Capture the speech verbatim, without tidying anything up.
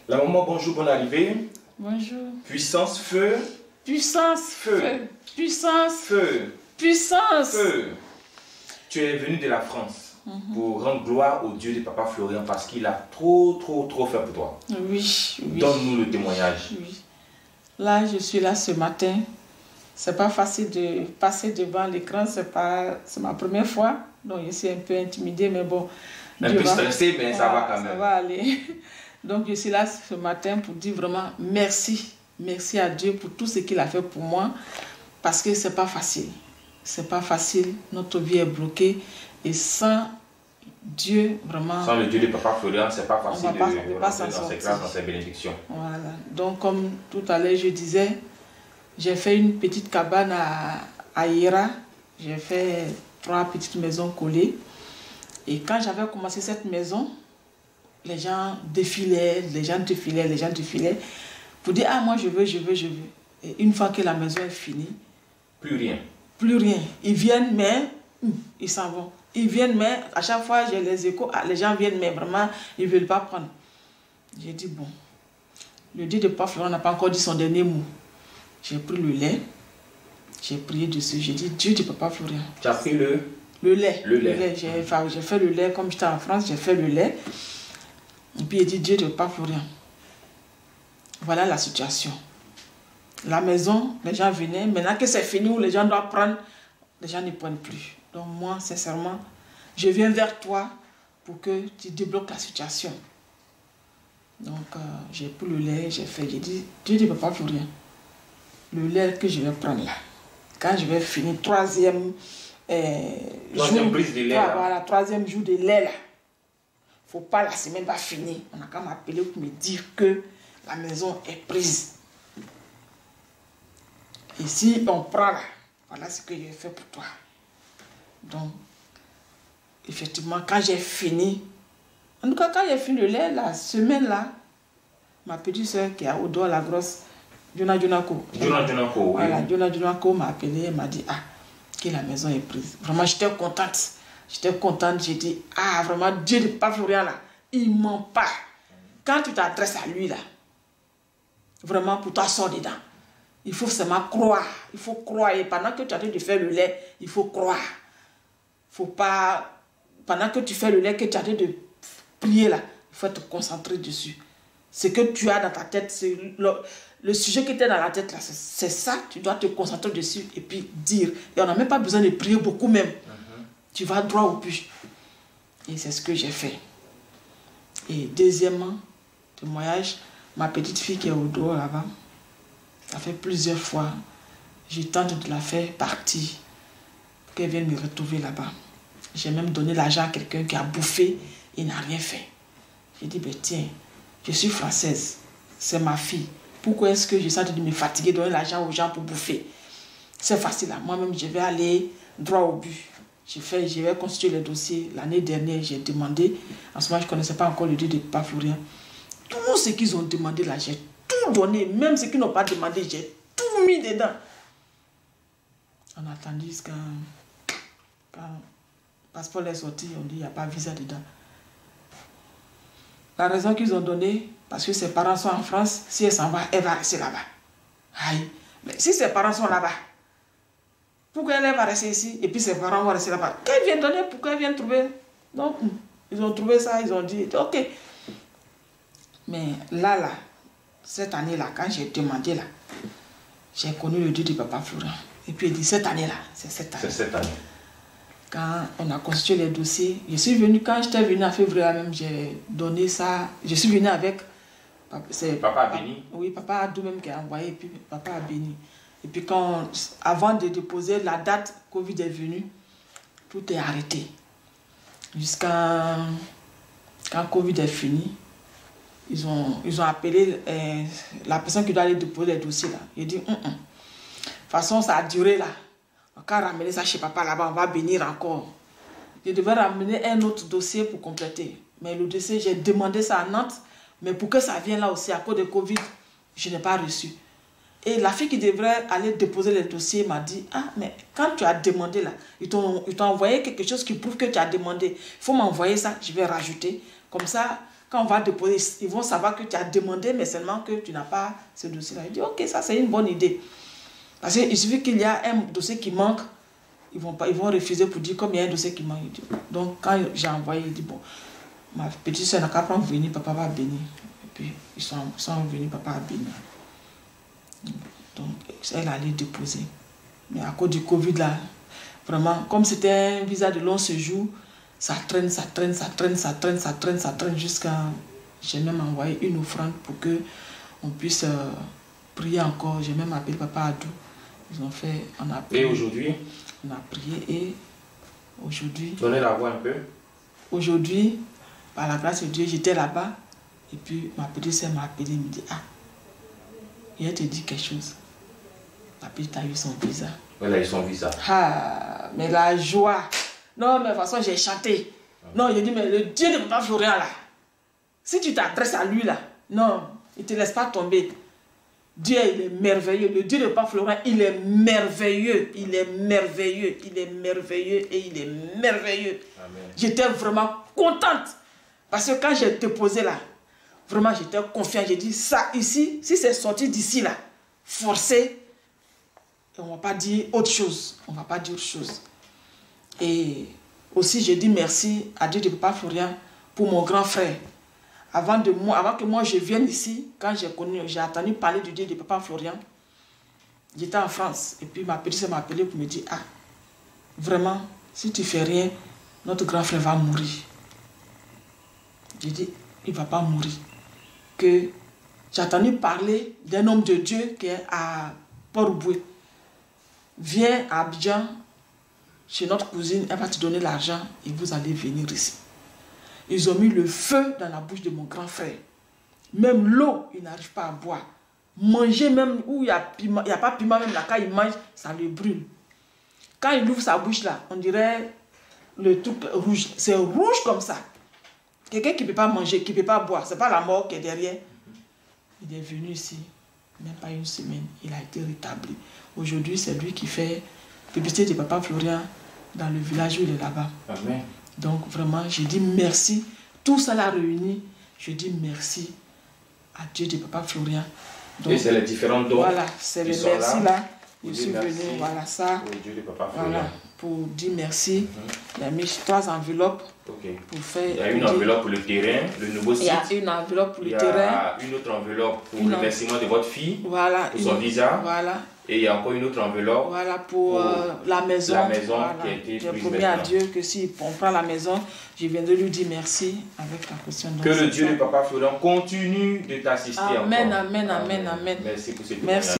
La maman, bonjour, bonne arrivée. Bonjour. Puissance, feu. Puissance, feu. feu. Puissance, feu. Puissance, feu. Tu es venu de la France mm-hmm. pour rendre gloire au Dieu de Papa Florian parce qu'il a trop, trop, trop fait pour toi. Oui, oui. Donne-nous le témoignage. Oui. Là, je suis là ce matin. C'est pas facile de passer devant l'écran, c'est pas, c'est ma première fois. Donc, je suis un peu intimidée, mais bon. Un Dieu peu va... stressée, mais ça va, va quand même. Ça va aller. Donc, je suis là ce matin pour dire vraiment merci. Merci à Dieu pour tout ce qu'il a fait pour moi. Parce que c'est pas facile. C'est pas facile. Notre vie est bloquée. Et sans Dieu, vraiment... Sans le Dieu de Papa Florian, c'est pas facile de, pas, de pas rentrer dans ses grâces, dans ses bénédictions. Voilà. Donc, comme tout à l'heure, je disais, j'ai fait une petite cabane à, à Hira. J'ai fait trois petites maisons collées. Et quand j'avais commencé cette maison, les gens défilaient, les gens défilaient, les gens défilaient pour dire « Ah, moi, je veux, je veux, je veux ». Et une fois que la maison est finie... Plus rien. Plus rien. Ils viennent, mais ils s'en vont. Ils viennent, mais à chaque fois, j'ai les échos. Ah, les gens viennent, mais vraiment, ils ne veulent pas prendre. J'ai dit, bon, le Dieu de Papa Florian n'a pas encore dit son dernier mot. J'ai pris le lait, j'ai prié dessus. J'ai dit, Dieu de Papa Florian. Tu as pris le Le lait. Le lait. Le lait. J'ai enfin, j'ai fait le lait, comme j'étais en France, j'ai fait le lait. Et puis, il dit, Dieu de Papa Florian. Voilà la situation. La maison, les gens venaient. Maintenant que c'est fini, où les gens doivent prendre, les gens ne prennent plus. Donc moi, sincèrement, je viens vers toi pour que tu débloques la situation. Donc, euh, j'ai pris le lait, j'ai fait, j'ai dit, Dieu ne peut pas faire rien. Le lait que je vais prendre là, quand je vais finir, troisième, euh, troisième jour, prise de lait, trois, voilà, troisième jour de lait là, faut pas, la semaine va finir. On a qu'à m'appeler pour me dire que la maison est prise. Et si on prend là, voilà ce que j'ai fait pour toi. Donc, effectivement, quand j'ai fini, en tout cas, quand j'ai fini le lait, la semaine là, ma petite soeur qui a au doigt la grosse, Jona Jonako. Jona Jonako, oui. Voilà, Jona Jonako m'a appelé, elle m'a dit, ah, que la maison est prise. Vraiment, j'étais contente. J'étais contente, j'ai dit, ah, vraiment, Dieu de Papa Florian là, il ne ment pas. Quand tu t'adresses à lui là, vraiment, pour toi, sors dedans. Il faut seulement croire. Il faut croire. Et pendant que tu as train de faire le lait, il faut croire. Faut pas... Pendant que tu fais le lait, que tu as train de prier là, il faut te concentrer dessus. Ce que tu as dans ta tête, c'est le, le sujet qui était dans la tête là, c'est ça. Tu dois te concentrer dessus et puis dire. Et on n'a même pas besoin de prier beaucoup même. Mm-hmm. Tu vas droit au but. Et c'est ce que j'ai fait. Et deuxièmement, témoignage, ma petite fille qui est au dos là-bas, ça fait plusieurs fois, je tente de la faire partir pour qu'elle vienne me retrouver là-bas. J'ai même donné l'argent à quelqu'un qui a bouffé, il n'a rien fait. J'ai dit, ben tiens, je suis française, c'est ma fille. Pourquoi est-ce que je sens de me fatiguer, donner l'argent aux gens pour bouffer? C'est facile, là. Moi-même, je vais aller droit au but. J'ai fait, je vais constituer le dossier. L'année dernière, j'ai demandé, en ce moment, je ne connaissais pas encore le Dieu de Papa Florian. Tout ce qu'ils ont demandé là, j'ai tout donné, même ceux qui n'ont pas demandé, j'ai tout mis dedans. On a attendu jusqu'à quand le passeport est sorti, on dit qu'il n'y a pas de visa dedans. La raison qu'ils ont donnée, parce que ses parents sont en France, si elle s'en va, elle va rester là-bas. Aïe, mais si ses parents sont là-bas, pourquoi elle va rester ici et puis ses parents vont rester là-bas? Qu'elle vienne donner, pourquoi elle vient trouver? Donc, ils ont trouvé ça, ils ont dit, ok. Mais là, là, cette année-là, quand j'ai demandé là, j'ai connu le Dieu de Papa Florian. Et puis il dit, cette année-là, c'est cette année. C'est cette année. Quand on a constitué les dossiers, je suis venue, quand j'étais venue en février même, j'ai donné ça, je suis venue avec... C'est Papa a béni. Oui, Papa a même qui a envoyé, et puis Papa a béni. Et puis quand, avant de déposer la date, Covid est venu, tout est arrêté. Jusqu'à... Quand Covid est fini, Ils ont, ils ont appelé euh, la personne qui doit aller déposer les dossiers là. Il dit, hum, hum. De toute façon, ça a duré là. On va ramener ça chez papa là-bas, on va bénir encore. Je devais ramener un autre dossier pour compléter. Mais le dossier, j'ai demandé ça à Nantes, mais pour que ça vienne là aussi, à cause de Covid, je n'ai pas reçu. Et la fille qui devrait aller déposer les dossiers m'a dit, ah, mais quand tu as demandé là, ils t'ont envoyé quelque chose qui prouve que tu as demandé. Il faut m'envoyer ça, je vais rajouter. Comme ça, quand on va déposer, ils vont savoir que tu as demandé, mais seulement que tu n'as pas ce dossier-là. Je dis, ok, ça c'est une bonne idée. Parce qu'il suffit qu'il y a un dossier qui manque, ils vont, pas, ils vont refuser pour dire comme il y a un dossier qui manque. Donc quand j'ai envoyé, il dit, bon, ma petite soeur n'a qu'à prendre venir, papa va bénir. Et puis ils sont, ils sont venus, papa a béni. Donc elle allait déposer. Mais à cause du Covid là, vraiment, comme c'était un visa de long séjour, ça traîne, ça traîne, ça traîne, ça traîne, ça traîne, ça traîne jusqu'à... J'ai même envoyé une offrande pour que on puisse euh, prier encore. J'ai même appelé Papa Adou. Ils ont fait... On a prié. Et aujourd'hui? On a prié et aujourd'hui... Donnez la voix un peu. Aujourd'hui, par la grâce de Dieu, j'étais là-bas. Et puis ma petite soeur m'a appelé et me dit, ah, il te dit quelque chose. La petite a eu son visa. Elle a eu son visa. Ah, mais la joie. Non, mais de toute façon, j'ai chanté. Non, j'ai dit, mais le Dieu de Papa Florian, là, si tu t'adresses à lui, là, non, il ne te laisse pas tomber. Dieu, il est merveilleux. Le Dieu de Papa Florian, il est merveilleux. Il est merveilleux. Il est merveilleux et il est merveilleux. J'étais vraiment contente. Parce que quand j'ai déposé là, vraiment, j'étais confiante. J'ai dit, ça ici, si c'est sorti d'ici, là, forcé, on ne va pas dire autre chose. On ne va pas dire autre chose. Et aussi, je dis merci à Dieu de Papa Florian pour mon grand frère. Avant, de moi, avant que moi je vienne ici, quand j'ai connu, j'ai entendu parler du Dieu de Papa Florian, j'étais en France. Et puis ma petite soeur m'a appelé pour me dire, ah, vraiment, si tu ne fais rien, notre grand frère va mourir. J'ai dit, il ne va pas mourir. Que j'ai entendu parler d'un homme de Dieu qui est à Port-au-Boué. Viens à Abidjan, chez notre cousine, elle va te donner l'argent et vous allez venir ici. Ils ont mis le feu dans la bouche de mon grand frère. Même l'eau, il n'arrive pas à boire. Manger même où il n'y a, a pas de piment, même là, quand il mange, ça le brûle. Quand il ouvre sa bouche là, on dirait le truc rouge. C'est rouge comme ça. Quelqu'un qui ne peut pas manger, qui ne peut pas boire, ce n'est pas la mort qui est derrière. Il est venu ici, même pas une semaine, il a été rétabli. Aujourd'hui, c'est lui qui fait publicité de Papa Florian dans le village où il est là-bas. Amen. Donc vraiment, je dis merci. Tout ça l'a réuni. Je dis merci à Dieu de Papa Florian. Donc, et c'est les différents dons. Voilà, c'est les merci là. là. Je suis venu, voilà ça. Au Dieu de Papa Florian. Voilà, pour dire merci. Mm-hmm. Il a mis trois enveloppes. Okay. Pour faire, il y a une enveloppe pour le terrain, le nouveau site. Il y a une enveloppe pour le terrain. Il y a une autre enveloppe pour une le versement de votre fille. Voilà. Pour son visa. Voilà. Et il y a encore une autre enveloppe. Voilà, pour, pour euh, la maison. La maison voilà. qui a été J'ai prise promis à Dieu que si on prend la maison, je viendrai lui dire merci avec la question. Que le Dieu de Papa Florian continue de t'assister encore. Amen, amen, amen, amen. Merci pour cette merci.